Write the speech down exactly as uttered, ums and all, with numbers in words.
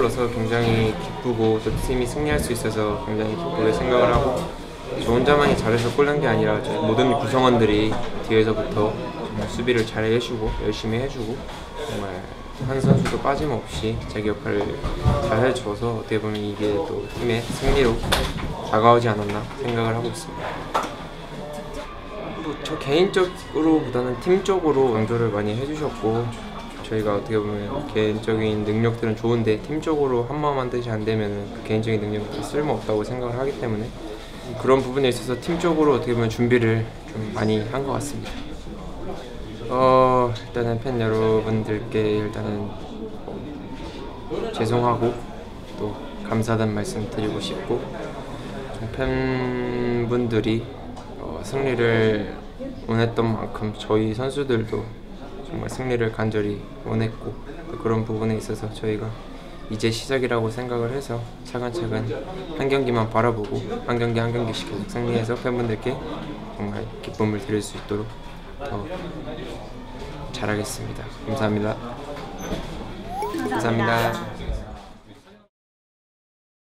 팬으로서 굉장히 기쁘고 또 팀이 승리할 수 있어서 굉장히 기쁘게 생각을 하고, 저 혼자만이 잘해서 골 넣은 게 아니라 저희 모든 구성원들이 뒤에서부터 정말 수비를 잘 해주고 열심히 해주고 정말 한 선수도 빠짐없이 자기 역할을 잘 해줘서 어떻게 보면 이게 또 팀의 승리로 다가오지 않았나 생각을 하고 있습니다. 뭐 저 개인적으로보다는 팀적으로 강조를 많이 해주셨고, 저희가 어떻게 보면 개인적인 능력들은 좋은데 팀적으로 한 마음 한 뜻이 안 되면 그 개인적인 능력이 쓸모없다고 생각을 하기 때문에 그런 부분에 있어서 팀적으로 어떻게 보면 준비를 좀 많이 한 것 같습니다. 어 일단은 팬 여러분들께 일단은 죄송하고 또 감사하다는 말씀 드리고 싶고, 팬분들이 어, 승리를 원했던 만큼 저희 선수들도 정말 승리를 간절히 원했고, 그런 부분에 있어서 저희가 이제 시작이라고 생각을 해서 차근차근 한 경기만 바라보고 한 경기 한 경기씩 계속 승리해서 팬분들께 정말 기쁨을 드릴 수 있도록 더 잘하겠습니다. 감사합니다. 감사합니다.